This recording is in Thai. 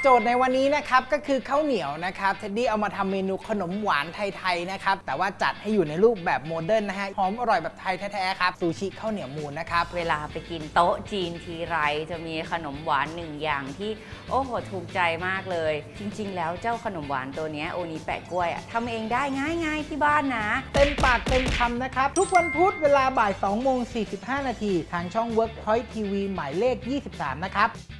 โจทย์ในวันนี้นะครับก็คือข้าวเหนียวนะครับเท็ดดี้เอามาทำเมนูขนมหวานไทยๆนะครับแต่ว่าจัดให้อยู่ในรูปแบบโมเดิร์นนะฮะหอมอร่อยแบบไทยแท้ๆครับซูชิข้าวเหนียวมูนนะครับเวลาไปกินโต๊ะจีนทีไรจะมีขนมหวานหนึ่งอย่างที่โอ้โหถูกใจมากเลยจริงๆแล้วเจ้าขนมหวานตัวนี้โอนิแปะกล้วยทำเองได้ง่ายๆที่บ้านนะเต็มปากเต็มคำนะครับทุกวันพุธเวลาบ่าย 2:45 นาทีทางช่อง Workpoint TV หมายเลข 23 นะครับ